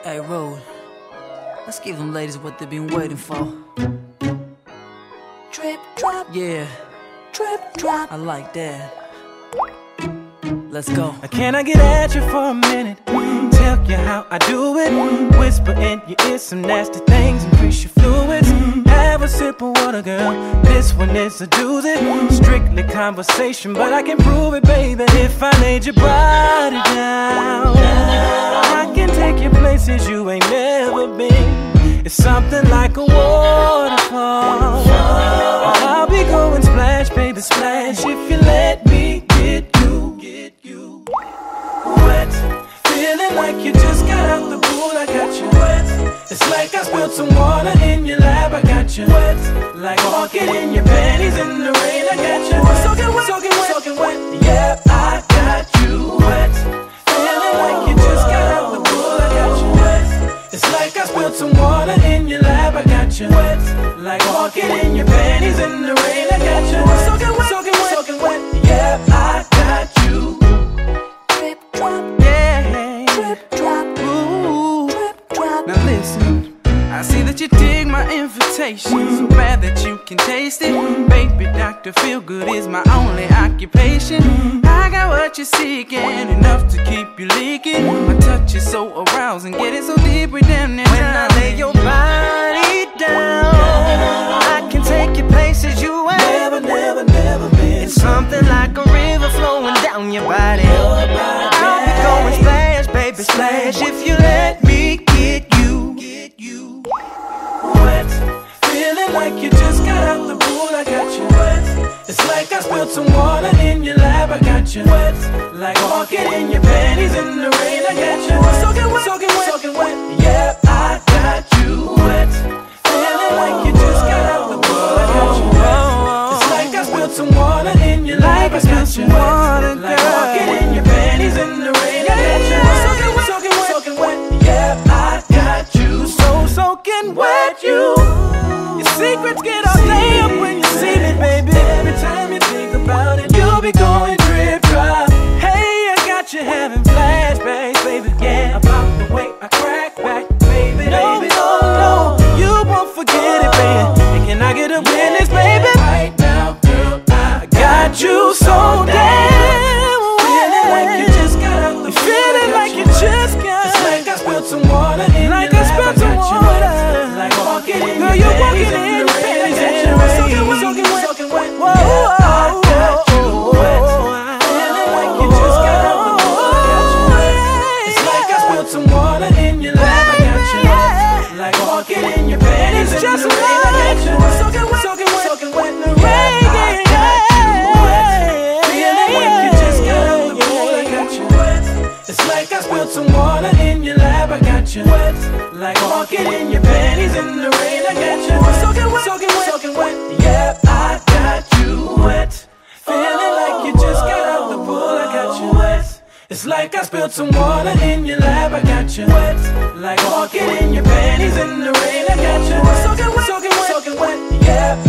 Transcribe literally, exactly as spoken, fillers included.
Hey, Rude, let's give them ladies what they've been waiting for. Drip, drop, yeah. Drip, drop, I like that. Let's go. Can I get at you for a minute? Tell you how I do it. Whisper in your ear some nasty things, increase your fluids. Have a sip of water, girl. This one is a doozy. Strictly conversation, but I can prove it, baby. If I laid your body down, I can take you places you ain't never been. It's something like a waterfall. I'll be going splash, baby, splash. If you let me get you, get you wet. Feeling like you just got out the pool, I got you wet. It's like I spilled some water in your lap, I got you wet. Like walking in your panties in the rain, I got you wet. Soaking wet, soaking wet, soaking wet. Yeah, I got you wet. Feeling like you just got out the pool, I got you wet. It's like I spilled some water in your lap, I got you wet. Like walking in your panties in the rain, I got you wet. Soaking wet, soaking wet, soaking wet. Yeah, I got you. Drip, drop, Yeah. drip, drop, Ooh. drip, drop. Now listen, I see that you dig my invitation, so bad that you can taste it. Baby doctor, feel good is my only occupation. I got what you're seeking, enough to keep you leaking. My touch is so arousing, getting so deep we damn near when I lay your body down, I can take you places you ain't never, never, never been. It's something like a river flowing down your body. I'll be going splash, baby, splash. If you let me get you, get you wet. Feeling like you just got out the pool, I got you wet. It's like I spilled some water in your lap, I got you wet. Like walking in your panties in the rain, I got you wet. Soaking wet, soaking wet, soaking wet. Yeah, I got you wet. Feeling like you just got out the pool, I got you wet. It's like I spilled some water in your lap, I got you wet. Like walking in your panties in the rain, I got you wet. Soaking wet, soaking wet, soaking wet. Yeah, I got you so soaking wet. You, your secrets get all day up when you see me, baby. Every time you think about it, you'll be going drip drop. Hey, I got you having flashbacks, baby. Yeah, about the way I crack back, baby. No, baby. no, no, you won't forget it, baby. And can I get a witness, baby? Right now, girl, I got you so damn wet. Feeling like you just got out the pool. Feeling like you just got. It's like I spilled some water in like your I spilled some water. Like walking in girl, you're walking in the rain. Soaking wet, soaking wet, soaking wet. Whoa, I got you wet. Feeling like you just got out the pool. I got you wet. It's like I spilled some water in your lap. I got you wet. Like walking in your panties in the rain. I got you wet. Soaking wet, soaking wet, soaking wet. The rain, I got you wet. Feeling like you just got out the pool. I got you wet. It's like I spilled some water in your lap. I got you wet. Like walking in your panties in the rain. I got you wet. Soaking wet, soaking wet, soaking wet. Yeah, I got you wet. Feeling like you just got out the pool. I got you wet. It's like I spilled some water in your lap. I got you wet. Like walking in your panties in the rain. I got you wet. Soaking wet, soaking wet, soaking wet. Yeah.